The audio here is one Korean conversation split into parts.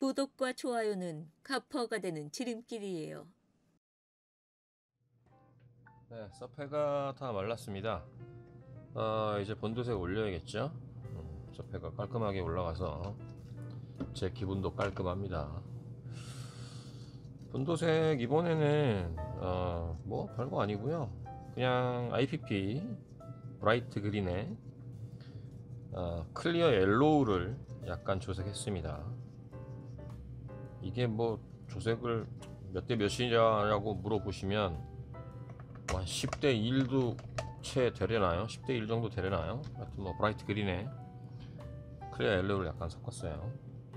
구독과 좋아요는 가퍼가 되는 지름길이에요. 네, 서페가 다 말랐습니다. 이제 본도색 올려야겠죠. 서페가 깔끔하게 올라가서 제 기분도 깔끔합니다. 본도색 이번에는 뭐 별거 아니고요. 그냥 IPP 브라이트 그린에 클리어 옐로우를 약간 조색했습니다. 이게 뭐 조색을 몇 대 몇이냐고 물어보시면 한 10대 1도 채 되려나요? 10대 1 정도 되려나요? 하여튼 뭐 브라이트 그린에 클리어 옐로우를 약간 섞었어요.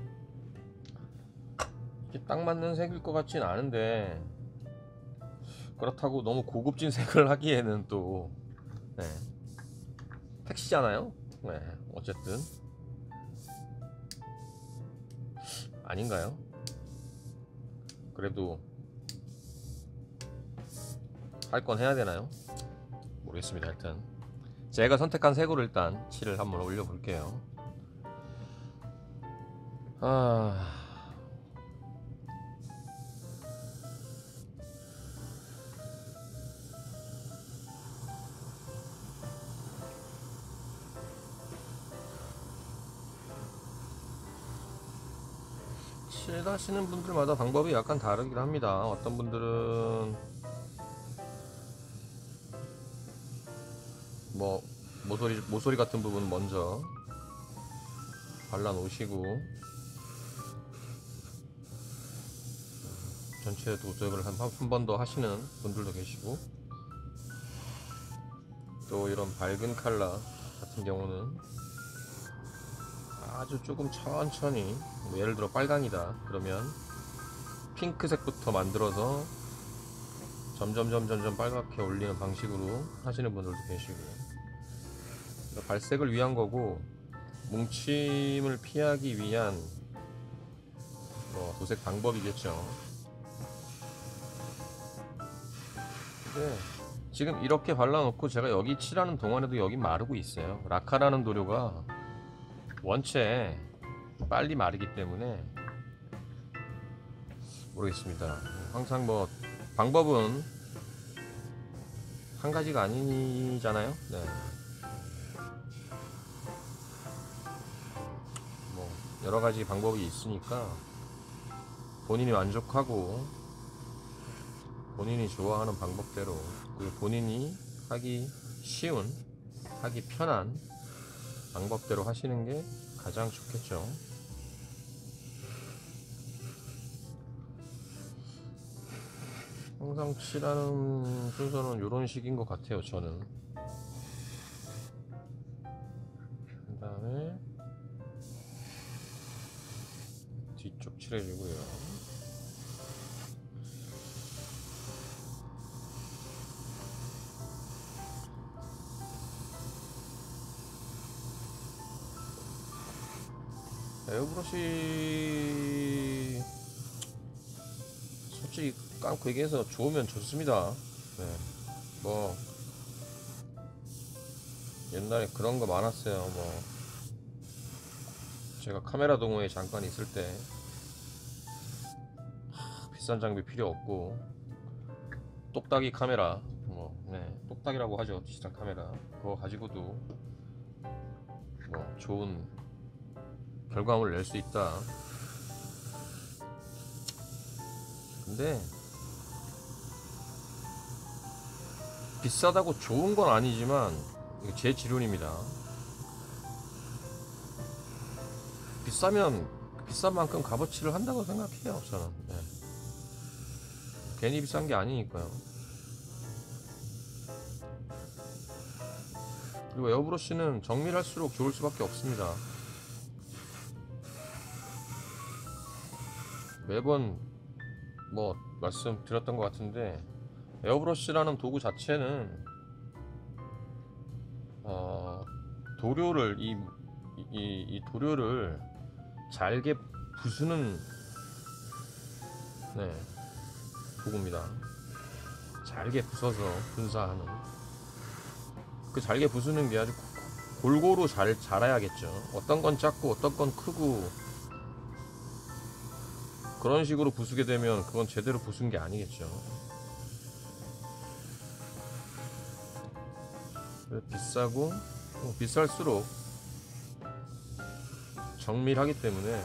이게 딱 맞는 색일 것 같진 않은데, 그렇다고 너무 고급진 색을 하기에는 또 택시잖아요. 어쨌든 아닌가요? 그래도 할 건 해야 되나요? 모르겠습니다. 하여튼 제가 선택한 색으로 일단 칠을 한번 올려 볼게요. 칠하시는 분들마다 방법이 약간 다르긴 합니다. 어떤 분들은 뭐 모서리 같은 부분 먼저 발라 놓으시고 전체 도색을 한 번 더 하시는 분들도 계시고, 또 이런 밝은 컬러 같은 경우는 아주 조금 천천히, 뭐 예를 들어 빨강이다 그러면 핑크색부터 만들어서 점점 빨갛게 올리는 방식으로 하시는 분들도 계시고, 그러니까 발색을 위한 거고 뭉침을 피하기 위한 도색 방법이겠죠. 근데 지금 이렇게 발라놓고 제가 여기 칠하는 동안에도 여기 마르고 있어요. 라카라는 도료가 원체 빨리 마르기 때문에 모르겠습니다. 항상 뭐 방법은 한 가지가 아니잖아요. 뭐 여러 가지 방법이 있으니까 본인이 만족하고 본인이 좋아하는 방법대로, 그리고 본인이 하기 쉬운, 하기 편한 방법대로 하시는 게 가장 좋겠죠. 항상 칠하는 순서는 이런 식인 것 같아요, 저는. 그 다음에 뒤쪽 칠해주고요. 에어브러시 솔직히 깡고 얘기해서 좋으면 좋습니다. 뭐 옛날에 그런 거 많았어요. 뭐 제가 카메라 동호회 잠깐 있을 때 비싼 장비 필요 없고 똑딱이 카메라, 똑딱이라고 하죠, 디지털 카메라, 그거 가지고도 뭐 좋은 결과물을 낼 수 있다. 근데 비싸다고 좋은 건 아니지만 이거 제 지론입니다. 비싸면 비싼 만큼 값어치를 한다고 생각해요, 저는. 괜히 비싼 게 아니니까요. 그리고 에어브러쉬는 정밀할수록 좋을 수밖에 없습니다. 매번 뭐 말씀드렸던 것 같은데, 에어브러쉬라는 도구 자체는 도료를 이 도료를 잘게 부수는 도구입니다. 잘게 부숴서 분사하는, 그 잘게 부수는 게 아주 골고루 잘 자라야겠죠. 어떤 건 작고 어떤 건 크고 그런 식으로 부수게 되면 그건 제대로 부순 게 아니겠죠. 비싸고 비쌀수록 정밀하기 때문에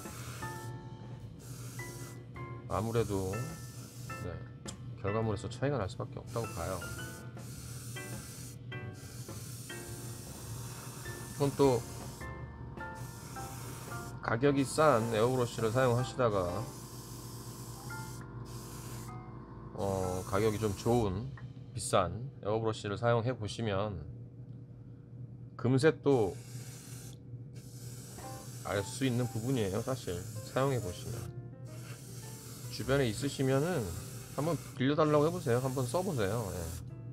아무래도 결과물에서 차이가 날 수밖에 없다고 봐요. 그건 또 가격이 싼 에어브러쉬를 사용하시다가 가격이 좀 좋은 비싼 에어브러쉬를 사용해 보시면 금세 또 알 수 있는 부분이에요. 사실 사용해 보시면 주변에 있으시면은 한번 빌려달라고 해보세요. 한번 써보세요. 예.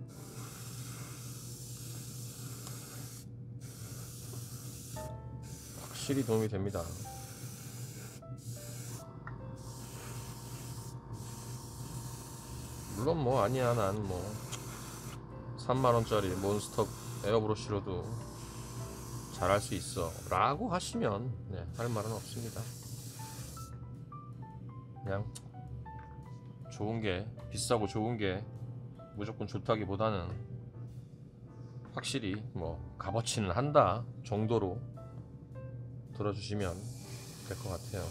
확실히 도움이 됩니다. 물론 뭐 아니야 난 뭐 3만원짜리 몬스터 에어브러쉬로도 잘할 수 있어 라고 하시면 할 말은 없습니다. 그냥 좋은게 비싸고 좋은게 무조건 좋다기보다는 확실히 뭐 값어치는 한다 정도로 들어주시면 될 것 같아요.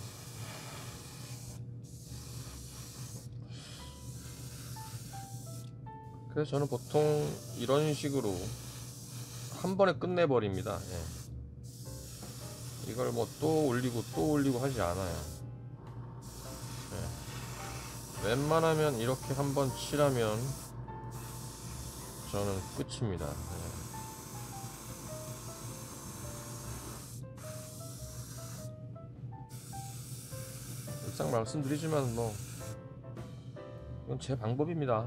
그래서 저는 보통 이런 식으로 한 번에 끝내버립니다. 이걸 뭐 또 올리고 하지 않아요. 웬만하면 이렇게 한번 칠하면 저는 끝입니다. 일상 말씀드리지만 뭐 이건 제 방법입니다.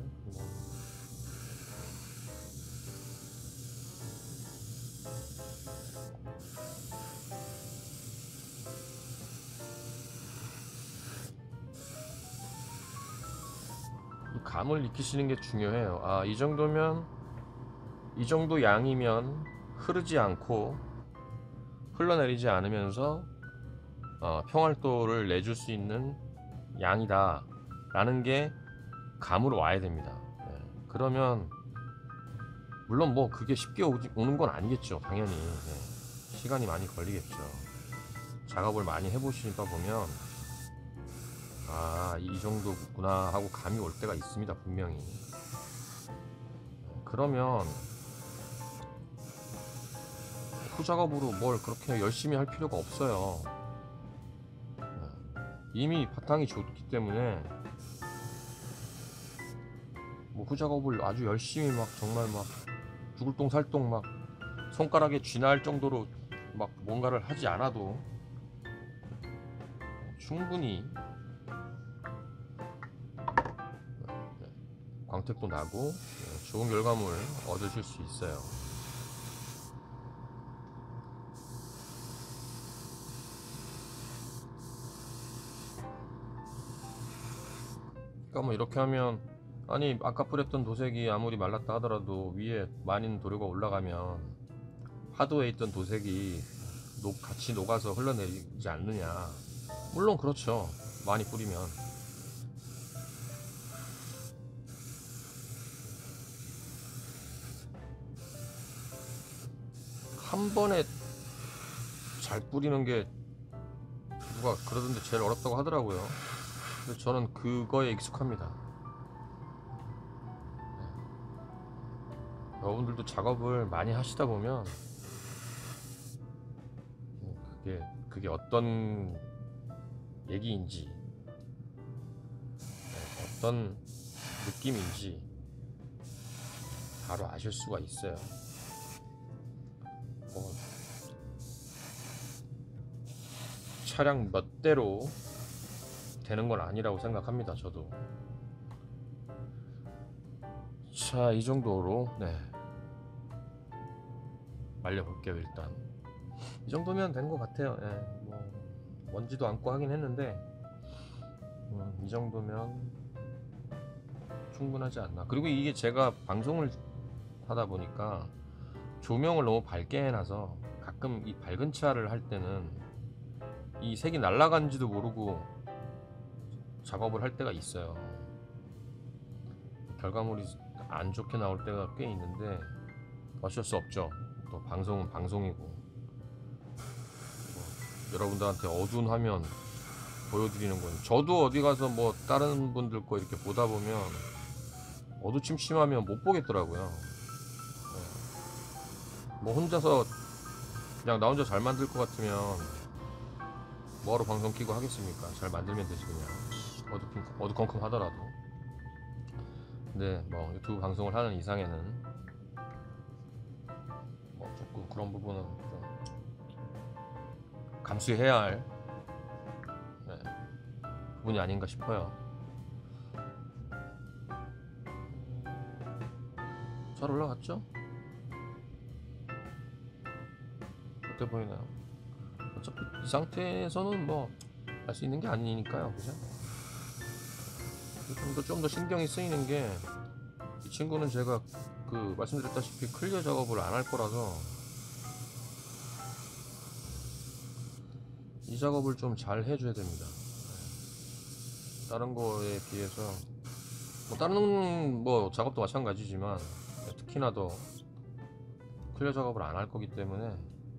감을 익히시는 게 중요해요. 아, 이 정도면 이 정도 양이면 흐르지 않고 흘러내리지 않으면서 평활도를 내줄 수 있는 양이다 라는 게 감으로 와야 됩니다. 그러면 물론 뭐 그게 쉽게 오는 건 아니겠죠. 당연히 시간이 많이 걸리겠죠. 작업을 많이 해보시다 보면 아, 이 정도구나 하고 감이 올 때가 있습니다. 분명히. 그러면 후작업으로 뭘 그렇게 열심히 할 필요가 없어요. 이미 바탕이 좋기 때문에 뭐 후작업을 아주 열심히 막 정말 막 죽을 똥 살 똥 막 손가락에 쥐날 정도로 막 뭔가를 하지 않아도 충분히 광택도 나고 좋은 결과물 얻으실 수 있어요. 그러니까 뭐 이렇게 하면 아니 아까 뿌렸던 도색이 아무리 말랐다 하더라도 위에 많은 도료가 올라가면 하도에 있던 도색이 같이 녹아서 흘러내리지 않느냐. 물론 그렇죠. 많이 뿌리면. 한 번에 잘 뿌리는 게 누가 그러던데 제일 어렵다고 하더라고요. 근데 저는 그거에 익숙합니다. 여러분들도 작업을 많이 하시다 보면 그게 어떤 얘기인지 어떤 느낌인지 바로 아실 수가 있어요. 차량 몇 대로 되는 건 아니라고 생각합니다. 저도. 자, 이 정도로 말려볼게요. 일단 이 정도면 된 것 같아요. 뭐 먼지도 않고 하긴 했는데 이 정도면 충분하지 않나. 그리고 이게 제가 방송을 하다 보니까 조명을 너무 밝게 해놔서 가끔 이 밝은 차를 할 때는 이 색이 날아간지도 모르고 작업을 할 때가 있어요. 결과물이 안 좋게 나올 때가 꽤 있는데 어쩔 수 없죠. 또 방송은 방송이고, 뭐 여러분들한테 어두운 화면 보여드리는 건, 저도 어디 가서 뭐 다른 분들 거 이렇게 보다 보면 어두침침하면 못 보겠더라고요. 네. 뭐 혼자서 그냥 나 혼자 잘 만들 것 같으면 뭐하러 방송 키고 하겠습니까? 잘 만들면 되지 그냥. 어두컴컴 하더라도. 근데 뭐 유튜브 방송을 하는 이상에는 뭐 조금 그런 부분은 좀 감수해야 할, 네, 부분이 아닌가 싶어요. 잘 올라갔죠? 어때 보이나요? 어차피 이 상태에서는 뭐 할 수 있는 게 아니니까요, 그죠? 좀 더 신경이 쓰이는 게, 이 친구는 제가 그 말씀드렸다시피 클리어 작업을 안 할 거라서 이 작업을 좀 잘 해줘야 됩니다. 다른 거에 비해서 뭐 다른 뭐 작업도 마찬가지지만 특히나 더 클리어 작업을 안 할 거기 때문에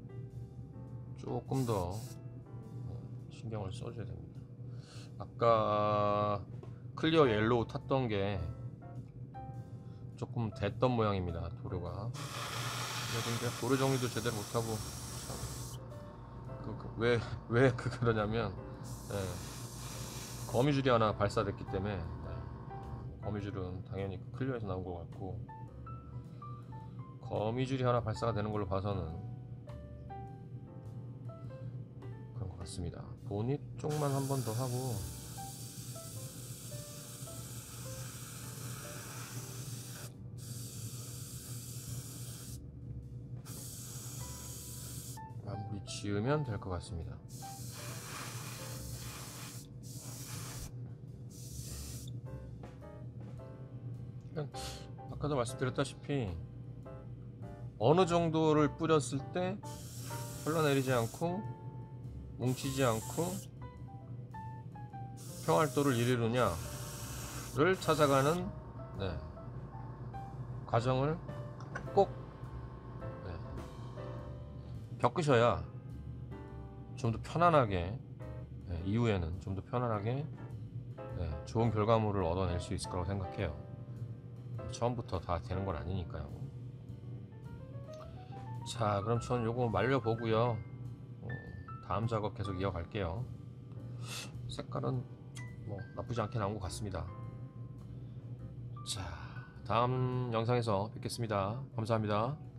조금 더 신경을 써줘야 됩니다. 아까 클리어 옐로우 탔던 게 조금 됐던 모양입니다, 도료가. 근데 도료 정리도 제대로 못하고, 왜 그러냐면, 예, 거미줄이 하나 발사됐기 때문에, 예, 거미줄은 당연히 클리어에서 나온 것 같고, 거미줄이 하나 발사가 되는 걸로 봐서는 그런 것 같습니다. 보닛 쪽만 한 번 더 하고, 마무리 지으면 될 것 같습니다. 아까도 말씀드렸다시피 어느 정도를 뿌렸을 때 흘러내리지 않고 뭉치지 않고 평활도를 이루느냐를 찾아가는, 네, 과정을 꼭, 네, 겪으셔야 좀 더 편안하게, 네, 이후에는 좀 더 편안하게, 네, 좋은 결과물을 얻어낼 수 있을 거라고 생각해요. 처음부터 다 되는 건 아니니까요. 자, 그럼 전 요거 말려보고요, 다음 작업 계속 이어갈게요. 색깔은 뭐 나쁘지 않게 나온 것 같습니다. 자, 다음 영상에서 뵙겠습니다. 감사합니다.